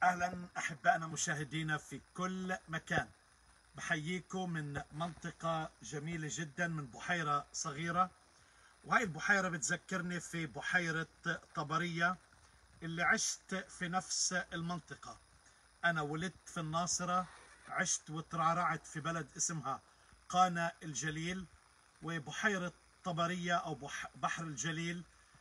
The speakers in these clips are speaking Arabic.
أهلا أحبائنا مشاهدينا في كل مكان. بحييكم من منطقة جميلة جدا، من بحيرة صغيرة. وهي البحيرة بتذكرني في بحيرة طبرية اللي عشت في نفس المنطقة. أنا ولدت في الناصرة، عشت وترعرعت في بلد اسمها قانا الجليل. وبحيرة طبرية أو بحر الجليل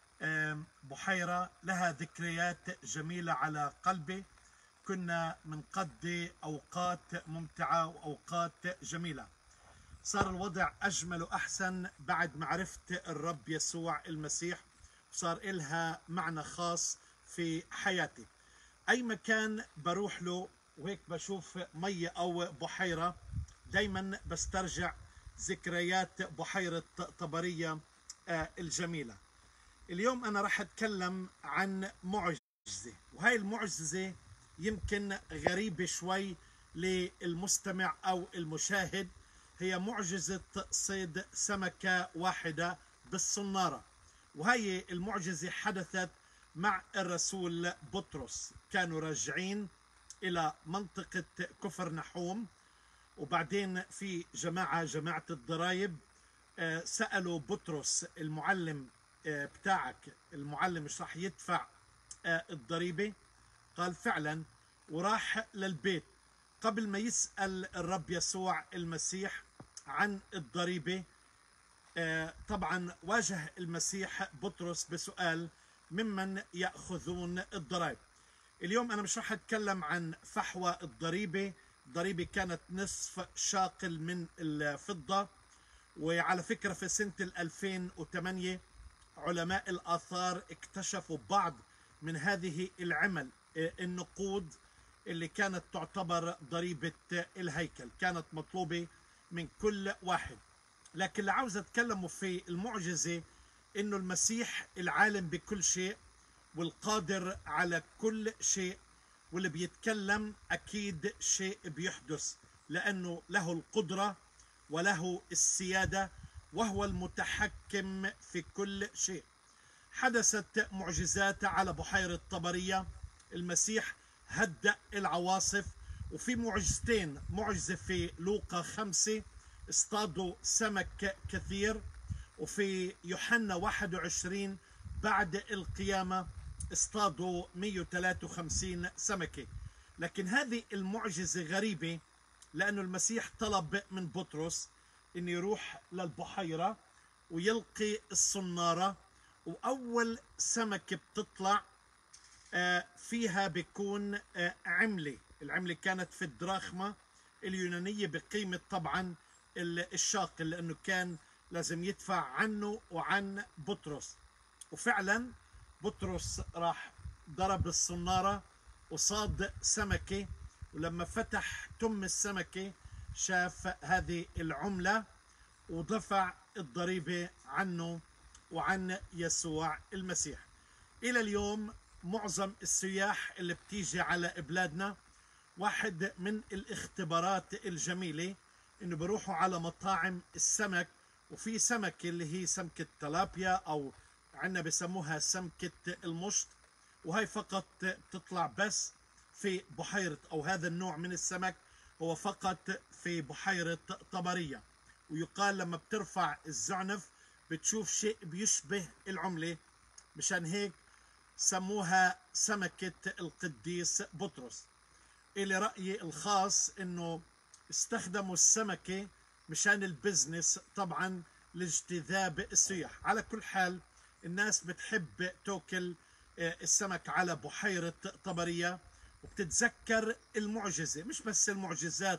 بحيرة لها ذكريات جميلة على قلبي. كنا منقضي أوقات ممتعة وأوقات جميلة. صار الوضع أجمل وأحسن بعد ما عرفت الرب يسوع المسيح، وصار إلها معنى خاص في حياتي. أي مكان بروح له وهيك بشوف مية أو بحيرة، دايما بسترجع ذكريات بحيرة طبرية الجميلة. اليوم أنا راح أتكلم عن معجزة، وهاي المعجزة يمكن غريبة شوي للمستمع أو المشاهد. هي معجزة صيد سمكة واحدة بالصنارة. وهي المعجزة حدثت مع الرسول بطرس. كانوا راجعين إلى منطقة كفر نحوم، وبعدين في جماعة الضرايب سألوا بطرس: المعلم بتاعك، المعلم مش راح يدفع الضريبة؟ قال فعلا، وراح للبيت. قبل ما يسأل الرب يسوع المسيح عن الضريبة، طبعا واجه المسيح بطرس بسؤال: ممن يأخذون الضرائب؟ اليوم أنا مش راح أتكلم عن فحوى الضريبة. الضريبة كانت نصف شاقل من الفضة. وعلى فكرة في سنة 2008 علماء الآثار اكتشفوا بعض من هذه العمل، النقود اللي كانت تعتبر ضريبة الهيكل، كانت مطلوبة من كل واحد. لكن اللي عاوز أتكلمه في المعجزة إنه المسيح العالم بكل شيء والقادر على كل شيء، واللي بيتكلم أكيد شيء بيحدث، لأنه له القدرة وله السيادة وهو المتحكم في كل شيء. حدثت معجزات على بحيرة طبرية. المسيح هدأ العواصف. وفي معجزتين: معجزة في لوقا 5 اصطادوا سمك كثير، وفي يوحنا 21 بعد القيامة اصطادوا 153 سمكة. لكن هذه المعجزة غريبة، لأنه المسيح طلب من بطرس أن يروح للبحيرة ويلقي الصنارة، وأول سمكة بتطلع فيها بيكون عملة. العملة كانت في الدراخمة اليونانية بقيمة طبعا الشاقل، لأنه كان لازم يدفع عنه وعن بطرس. وفعلا بطرس راح ضرب الصنارة وصاد سمكة، ولما فتح تم السمكة شاف هذه العملة ودفع الضريبة عنه وعن يسوع المسيح. إلى اليوم معظم السياح اللي بتيجي على بلادنا، واحد من الاختبارات الجميلة إنه بروحوا على مطاعم السمك، وفي سمكة اللي هي سمكة تلابيا أو عنا بسموها سمكة المشط، وهي فقط بتطلع بس في بحيرة، أو هذا النوع من السمك هو فقط في بحيرة طبرية. ويقال لما بترفع الزعنف بتشوف شيء بيشبه العملة، مشان هيك سموها سمكة القديس بطرس. إلي رأيي الخاص إنه استخدموا السمكة مشان البزنس، طبعا لاجتذاب السياح. على كل حال الناس بتحب تاكل السمك على بحيرة طبرية، وبتتذكر المعجزة. مش بس المعجزات،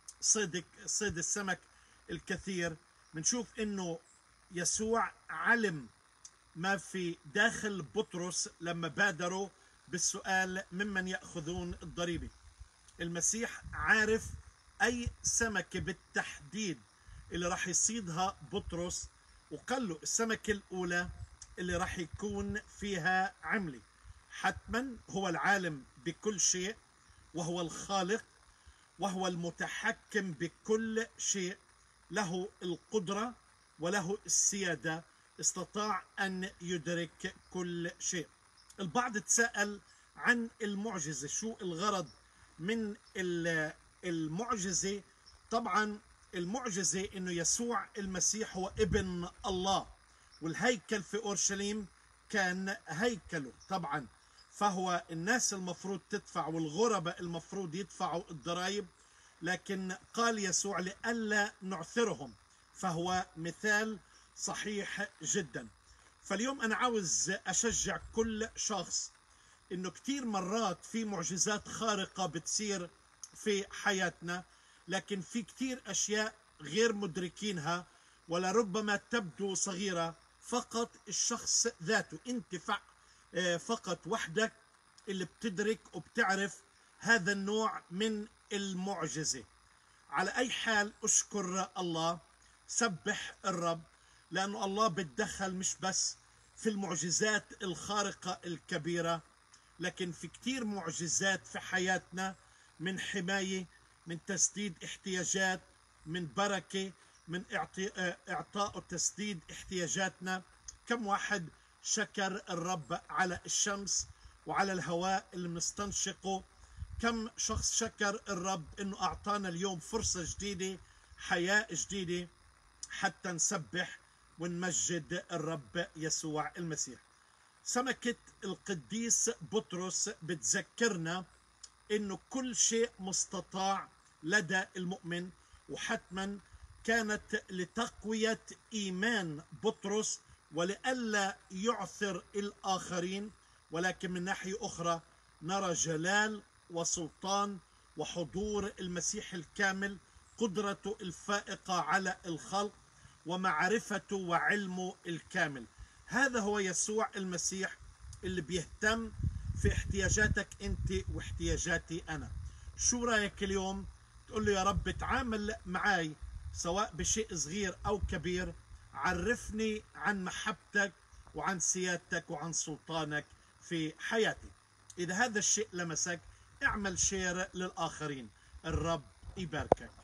صيد السمك الكثير. بنشوف إنه يسوع علم ما في داخل بطرس لما بادروا بالسؤال: ممن يأخذون الضريبة؟ المسيح عارف أي سمكة بالتحديد اللي راح يصيدها بطرس، وقال له السمكة الأولى اللي راح يكون فيها عملة. حتما هو العالم بكل شيء، وهو الخالق، وهو المتحكم بكل شيء، له القدرة وله السيادة، استطاع أن يدرك كل شيء. البعض تساءل: عن المعجزة. شو الغرض من المعجزة؟ طبعا المعجزة انه يسوع المسيح هو ابن الله، والهيكل في اورشليم كان هيكله طبعا، فهو الناس المفروض تدفع والغرباء المفروض يدفعوا الضرائب، لكن قال يسوع لئلا نعثرهم، فهو مثال صحيح جدا. فاليوم أنا عاوز أشجع كل شخص إنه كتير مرات في معجزات خارقة بتصير في حياتنا، لكن في كتير أشياء غير مدركينها، ولربما تبدو صغيرة. فقط الشخص ذاته، أنت فقط وحدك اللي بتدرك وبتعرف هذا النوع من المعجزة. على أي حال أشكر الله، سبح الرب، لأنه الله بتدخل مش بس في المعجزات الخارقة الكبيرة، لكن في كتير معجزات في حياتنا، من حماية، من تسديد احتياجات، من بركة، من إعطاء وتسديد احتياجاتنا. كم واحد شكر الرب على الشمس وعلى الهواء اللي بنستنشقه؟ كم شخص شكر الرب انه اعطانا اليوم فرصة جديدة، حياة جديدة، حتى نسبح ونمجد الرب يسوع المسيح. سمكة القديس بطرس بتذكرنا انه كل شيء مستطاع لدى المؤمن، وحتما كانت لتقوية ايمان بطرس ولئلا يعثر الاخرين. ولكن من ناحية اخرى نرى جلال وسلطان وحضور المسيح الكامل، قدرته الفائقة على الخلق ومعرفته وعلمه الكامل. هذا هو يسوع المسيح اللي بيهتم في احتياجاتك انت واحتياجاتي انا. شو رايك اليوم تقول له يا رب تعامل معي سواء بشيء صغير او كبير، عرفني عن محبتك وعن سيادتك وعن سلطانك في حياتي. إذا هذا الشيء لمسك، اعمل شير للآخرين. الرب يباركك.